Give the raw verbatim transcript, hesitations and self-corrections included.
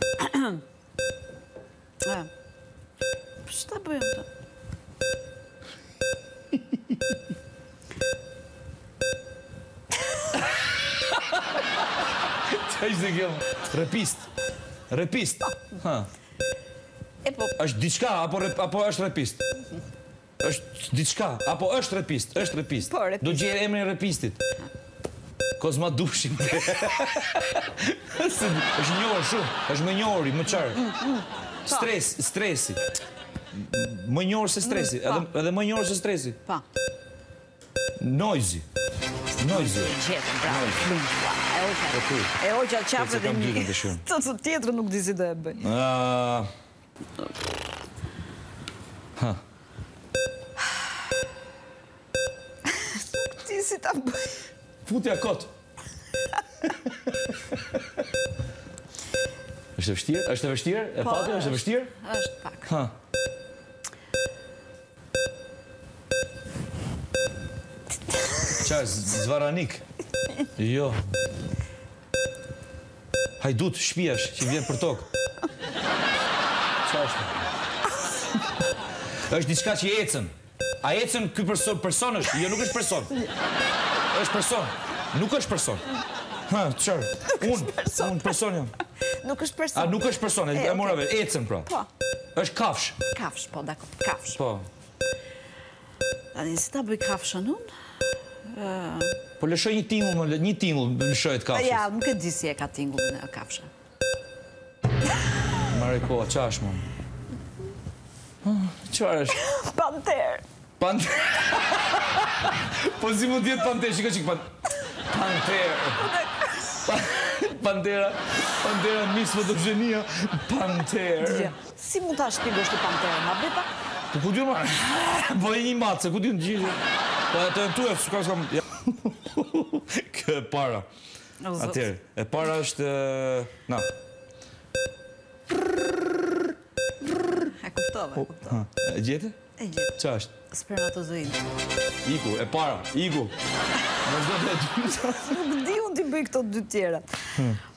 Që ta bëjmë të? Qa ishte kjo? Repist. Repist. është diçka, apo është repist? është diçka, apo është repist? është repist. Do gjerë emrin repistit. Kozma Dushin. është njohër shumë. është më njohëri, më qarë. Stres, stresi. Më njohër se stresi. Edhe më njohër se stresi. Pa. Noizi. Noizi. Gjetëm, bravo. E oqa qafë dhe një. Të të tjetërë nuk di si do e bëj. Ha. Nuk di si ta bëj. Futja kot. është e vështirë? është e vështirë? E pati, është e vështirë? është pak. Ha. Qa, zvaranik? Jo. Hajdut, shpijash, që vjen për tokë. Qa është? është diçka që ecën. A ecën këj person është? Jo, nuk është person. është person. Nuk është person. Ha, qërë? Unë, unë person jam. Nuk është person. A, nuk është person, e mora vetë, ecën pra. Po. është kafsh. Kafsh, po, dako, kafsh. Po. Tani, si ta bëj kafshën unë? Po lëshoj një tingull, një tingull lëshojt kafshës. Ja, nuk e di si e ka tingullin e kafshën. Mariko, qa është më? Qar është? Panter. Panter? Po si mund tjetë panter, shiko qikë panter. Panter. Pantera, pantera misë fotogenia, panter. Si mund ta shpjegosh të panterë, ma beta? Po ku t'ju marrë? Po e një matëse, ku t'ju në gjithë? Po e të në tu e s'ka s'kam... Kë e para. Atërë, e para është... Na. E kuptove, e kuptove. E gjete? E gjete. Qa është? Spermatozoid. Iku, e para, iku. Nuk di unë t'i bëj këto dy tjera.